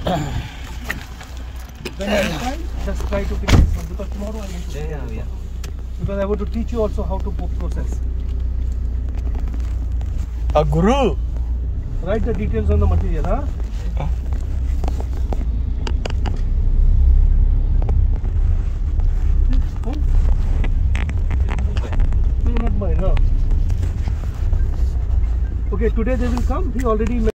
When you time, just try to pick this one because tomorrow I want to. Yeah. Because I want to teach you also how to process. A guru. Write the details on the material, huh? No, not mine, huh? Okay, today they will come. He already